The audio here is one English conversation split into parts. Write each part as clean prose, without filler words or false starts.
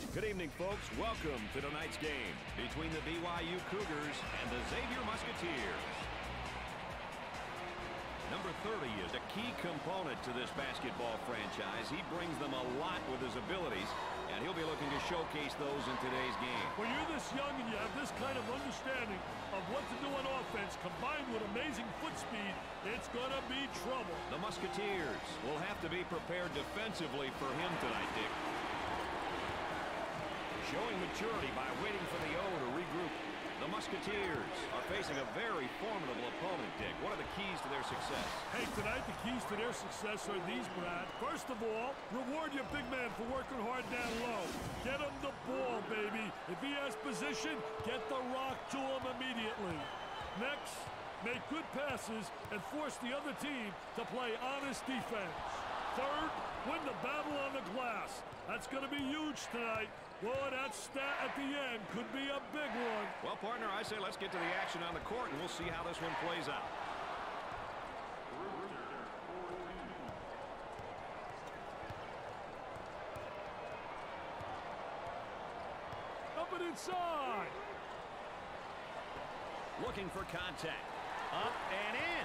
Good evening, folks. Welcome to tonight's game between the BYU Cougars and the Xavier Musketeers. Number 30 is a key component to this basketball franchise. He brings them a lot with his abilities, and he'll be looking to showcase those in today's game. When you're this young and you have this kind of understanding of what to do on offense, combined with amazing foot speed, it's going to be trouble. The Musketeers will have to be prepared defensively for him tonight, Dick. Showing maturity by waiting for the O to regroup. The Musketeers are facing a very formidable opponent, Dick. What are the keys to their success? Hey, tonight the keys to their success are these, Brad. First of all, reward your big man for working hard down low. Get him the ball, baby. If he has position, get the rock to him immediately. Next, make good passes and force the other team to play honest defense. Third, win the battle on the glass. That's going to be huge tonight. Boy, that stat at the end could be a big one. Well, partner, I say let's get to the action on the court, and we'll see how this one plays out. Up and inside. Looking for contact. Up and in.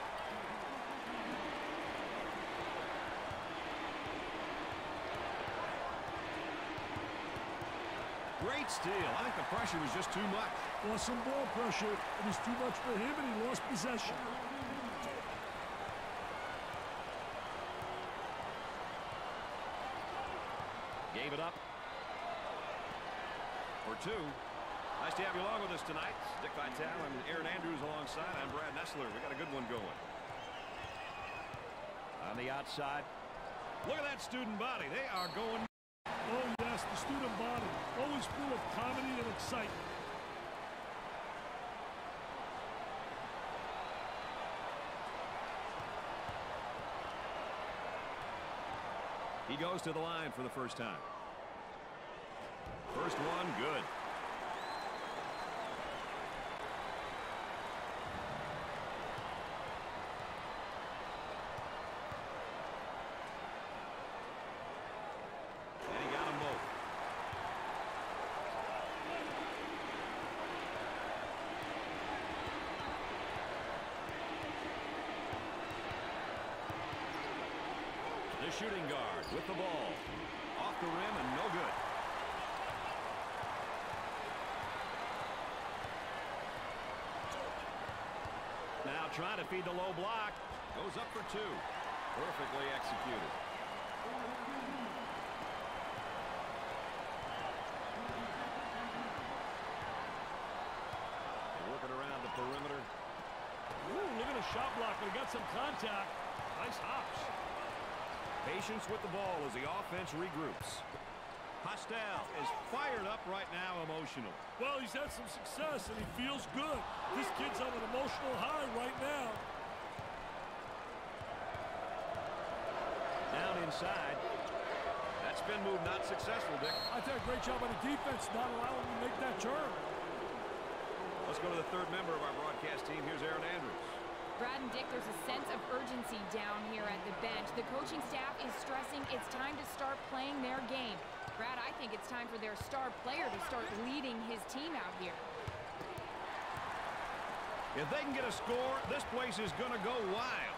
Great steal. I think the pressure was just too much. Awesome ball pressure. It was too much for him, and he lost possession. Gave it up. For two. Nice to have you along with us tonight. Dick Vitale and Aaron Andrews alongside. I'm Brad Nessler. We got a good one going. On the outside. Look at that student body. They are going. Oh, yes, the student body. Always full of comedy and excitement. He goes to the line for the first time. First one, good. The shooting guard with the ball. Off the rim and no good. Now trying to feed the low block. Goes up for two. Perfectly executed. They're working around the perimeter. Ooh, look at the shot blocker. He got some contact. Nice hops. Patience with the ball as the offense regroups. Postel is fired up right now, emotional. Well, he's had some success, and he feels good. This kid's on an emotional high right now. Down inside. That spin move not successful, Dick. I did a great job on the defense, not allowing him to make that turn. Let's go to the third member of our broadcast team. Here's Aaron Andrews. Brad and Dick, there's a sense of urgency down here at the bench. The coaching staff is stressing it's time to start playing their game. Brad, I think it's time for their star player to start leading his team out here. If they can get a score, this place is going to go wild.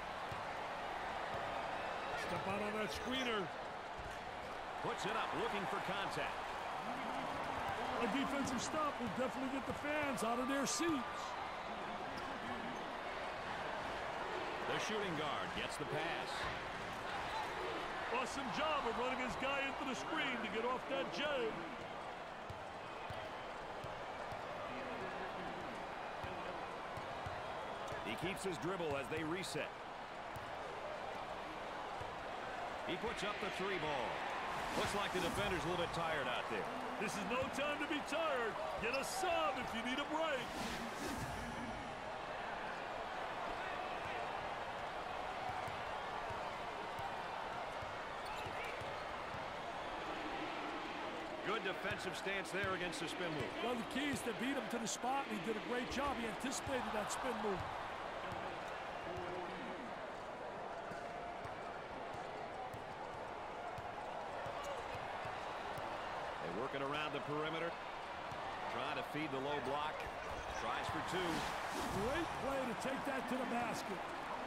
Step out on that screener. Puts it up, looking for contact. A defensive stop will definitely get the fans out of their seats. The shooting guard gets the pass. Awesome job of running his guy into the screen to get off that J. He keeps his dribble as they reset. He puts up the three ball. Looks like the defender's a little bit tired out there. This is no time to be tired. Get a sub if you need a break. Good defensive stance there against the spin move. Well, the key is to beat him to the spot, and he did a great job. He anticipated that spin move. Working around the perimeter. Trying to feed the low block. Tries for two. Great play to take that to the basket.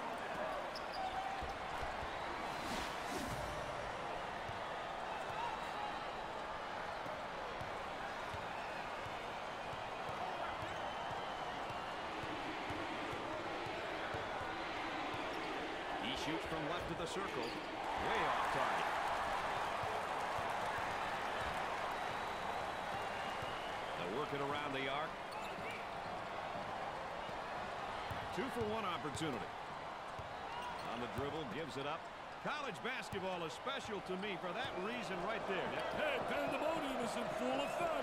He shoots from left of the circle. Way off target. They'll work it around the arc. 2-for-1 opportunity. On the dribble, gives it up. College basketball is special to me for that reason right there. Hey, pandemonium is in full effect.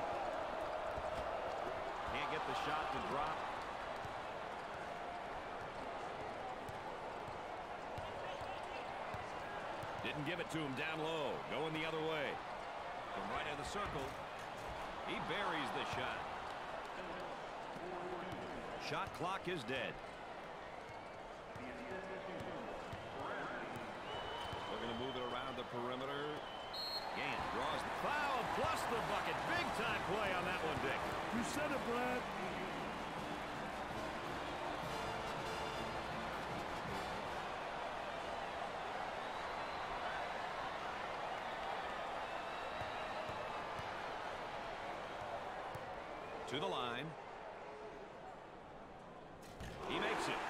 Can't get the shot to drop. Didn't give it to him down low. Going the other way. From right of the circle. He buries the shot. Shot clock is dead. They're going to move it around the perimeter. Gant draws the foul plus the bucket. Big time play on that one, Dick. You said it, Brad. To the line. He makes it.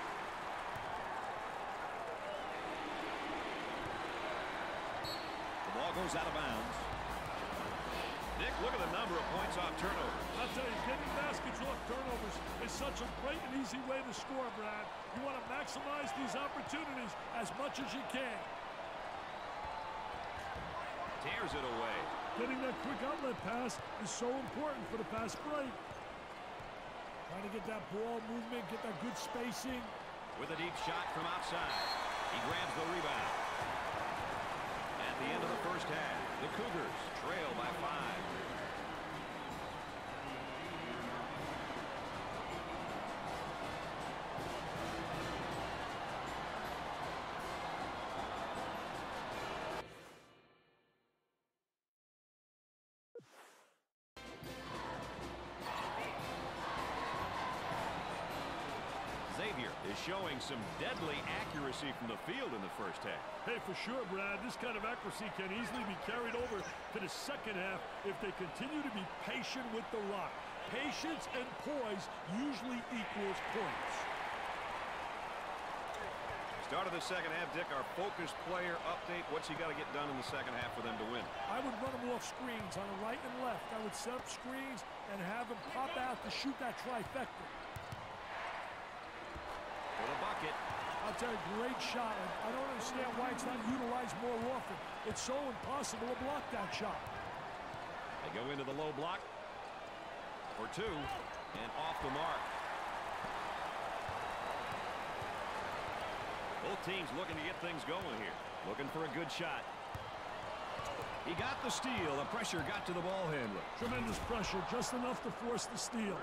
The ball goes out of bounds. Dick, look at the number of points off turnovers. I'll tell you, getting baskets off turnovers is such a great and easy way to score, Brad. You want to maximize these opportunities as much as you can. Tears it away. Getting that quick outlet pass is so important for the fast break. Trying to get that ball movement, get that good spacing. With a deep shot from outside. He grabs the rebound. At the end of the first half, the Cougars trail by 5. Xavier is showing some deadly accuracy from the field in the first half. Hey, for sure, Brad. This kind of accuracy can easily be carried over to the second half if they continue to be patient with the rock. Patience and poise usually equals points. Start of the second half, Dick, our focused player update. What's he got to get done in the second half for them to win? I would run them off screens on the right and left. I would set up screens and have them pop out to shoot that trifecta. For the bucket. I'll tell you, great shot. I don't understand why it's not utilized more often. It's so impossible to block that shot. They go into the low block for 2 and off the mark. Both teams looking to get things going here. Looking for a good shot. He got the steal. The pressure got to the ball handler. Tremendous pressure, just enough to force the steal.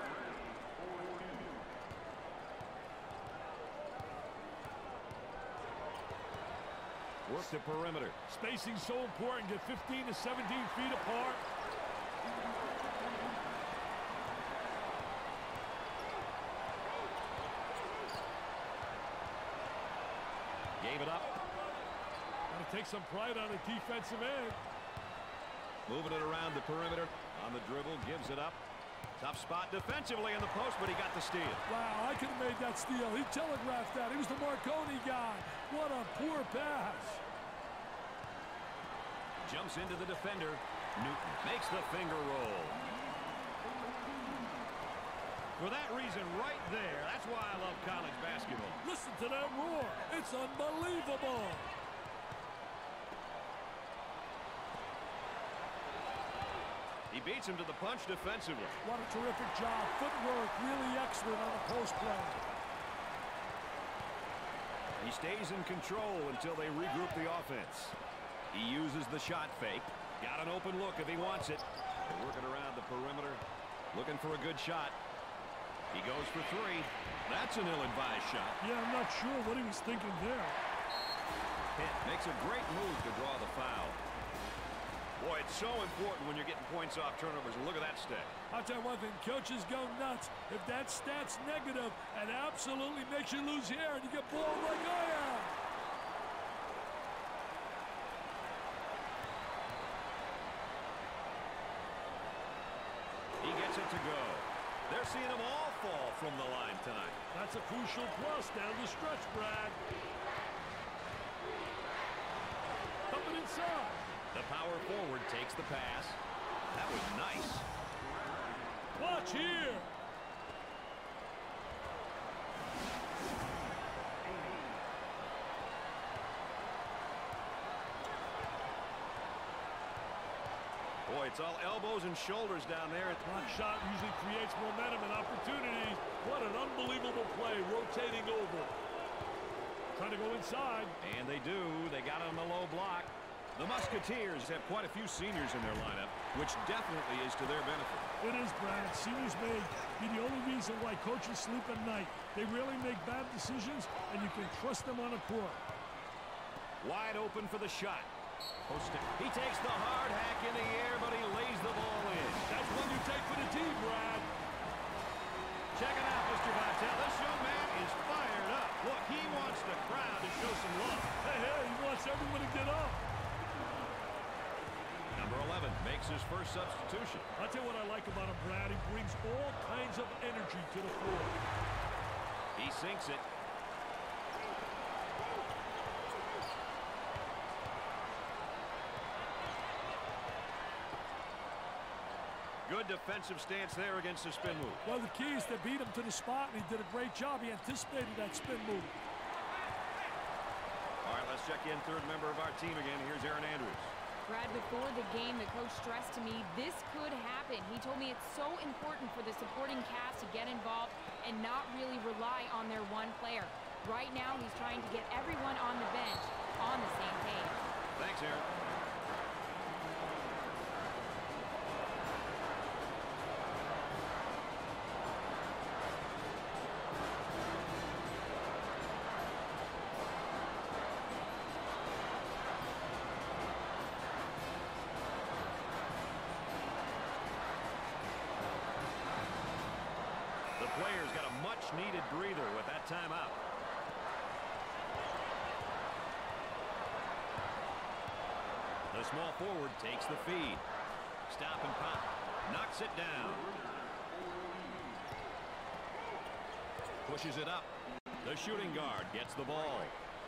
Work the perimeter. Spacing so important. Get 15 to 17 feet apart. Gave it up. Got to take some pride on the defensive end. Moving it around the perimeter. On the dribble, gives it up. Tough spot defensively in the post, but he got the steal. Wow, I could have made that steal. He telegraphed that. He was the Marconi guy. What a poor pass. Jumps into the defender. Newton makes the finger roll. For that reason right there, that's why I love college basketball. Listen to that roar. It's unbelievable. He beats him to the punch defensively. What a terrific job. Footwork really excellent on the post play. He stays in control until they regroup the offense. He uses the shot fake. Got an open look if he wants it. They're working around the perimeter. Looking for a good shot. He goes for 3. That's an ill-advised shot. Yeah, I'm not sure what he was thinking there. Pitt makes a great move to draw the foul. Boy, it's so important when you're getting points off turnovers. And look at that stat. I'll tell you one thing, coaches go nuts. If that stat's negative, it absolutely makes you lose here and you get balled like I am. He gets it to go. They're seeing them all fall from the line tonight. That's a crucial plus down the stretch, Brad. Coming inside. The power forward takes the pass. That was nice. Watch here. Boy, it's all elbows and shoulders down there. Block shot usually creates momentum and opportunities. What an unbelievable play, rotating over. Trying to go inside. And they do. They got it on the low block. The Musketeers have quite a few seniors in their lineup, which definitely is to their benefit. It is, Brad. Seniors may be the only reason why coaches sleep at night. They really make bad decisions, and you can trust them on a court. Wide open for the shot. He takes the hard hack in the air, but he lays the ball in. That's one you take for the team, Brad. Check it out, Mr. Vitale. This young man is fired up. Look, he wants the crowd to show some love. Hey, he wants everyone to get up. Number 11 makes his first substitution. I'll tell you what I like about him, Brad. He brings all kinds of energy to the floor. He sinks it. Good defensive stance there against the spin move. Well, the key is to beat him to the spot, and he did a great job. He anticipated that spin move. All right, let's check in third member of our team again. Here's Aaron Andrews. Brad, before the game, the coach stressed to me this could happen. He told me it's so important for the supporting cast to get involved and not really rely on their one player. Right now, he's trying to get everyone on the bench on the same page. Thanks, Aaron. Players got a much-needed breather with that timeout. The small forward takes the feed. Stop and pop. Knocks it down. Pushes it up. The shooting guard gets the ball.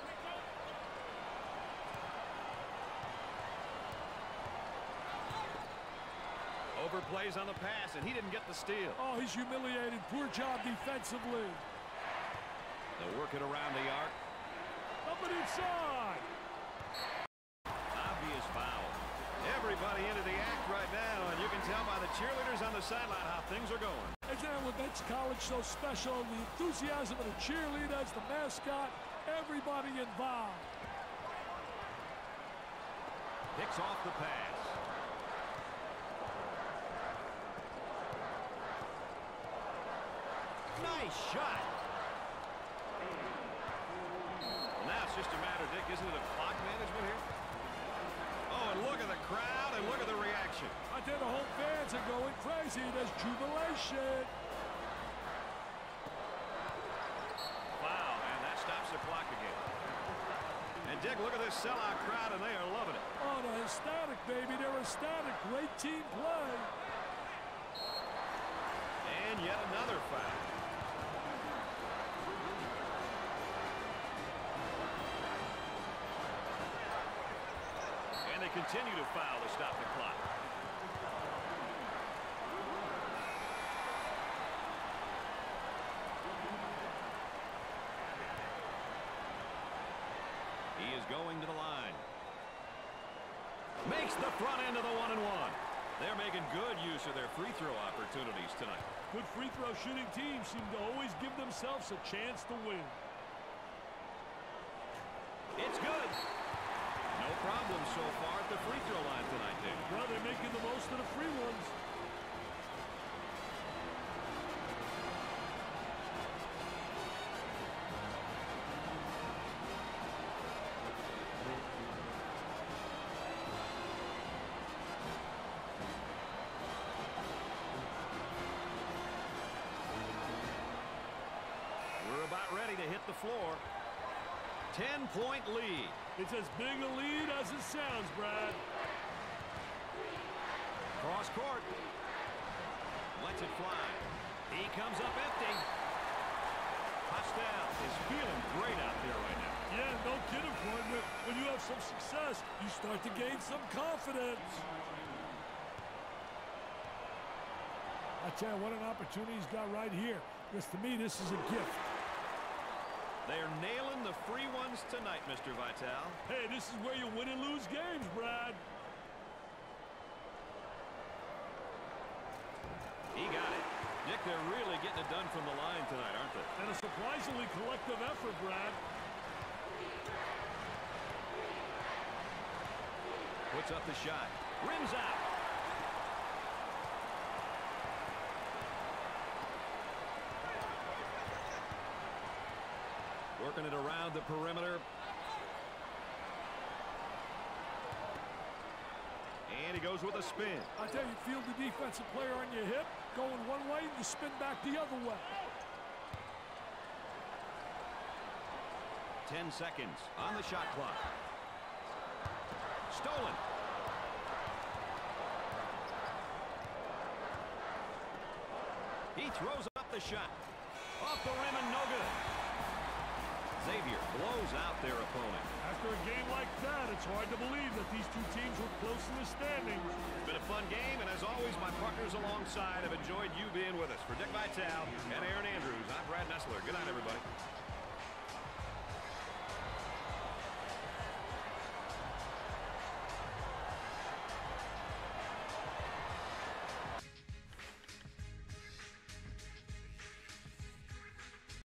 Overplays on the pass, and he didn't get the steal. Oh, he's humiliated. Poor job defensively. They'll work it around the arc. Up and inside. Obvious foul. Everybody into the act right now, and you can tell by the cheerleaders on the sideline how things are going. Isn't that what makes college so special? The enthusiasm of the cheerleaders, the mascot, everybody involved. Picks off the pass. Nice shot. Now it's just a matter, Dick, isn't it, of clock management here? Oh, and look at the crowd and look at the reaction. I tell the home fans are going crazy. There's jubilation. Wow, and that stops the clock again. And Dick, look at this sellout crowd, and they are loving it. Oh, they're ecstatic, baby. They're ecstatic. Great team play. And yet another foul. And they continue to foul to stop the clock. He is going to the line. Makes the front end of the 1-and-1. They're making good use of their free throw opportunities tonight. Good free throw shooting teams seem to always give themselves a chance to win. It's good. No problem so far at the free throw line tonight, Dave. Well, they're making the most of the free ones. floor. 10-point lead. It's as big a lead as it sounds, Brad. Cross court. Lets it fly. He comes up empty. Pastel is feeling great out there right now. Yeah, no kidding, partner. When you have some success, you start to gain some confidence. I tell you what, an opportunity he's got right here. Because to me, this is a gift. They're nailing the free ones tonight, Mr. Vital. Hey, this is where you win and lose games, Brad. He got it. Nick, they're really getting it done from the line tonight, aren't they? And a surprisingly collective effort, Brad. Puts up the shot. Rims out. Working it around the perimeter. And he goes with a spin. I tell you, feel the defensive player on your hip, going one way, you spin back the other way. 10 seconds on the shot clock. Stolen. He throws up the shot. Off the rim and no good. Xavier blows out their opponent. After a game like that, it's hard to believe that these two teams were close in the standings. It's been a fun game, and as always, my partners alongside have enjoyed you being with us. For Dick Vitale and Aaron Andrews, I'm Brad Nessler. Good night, everybody.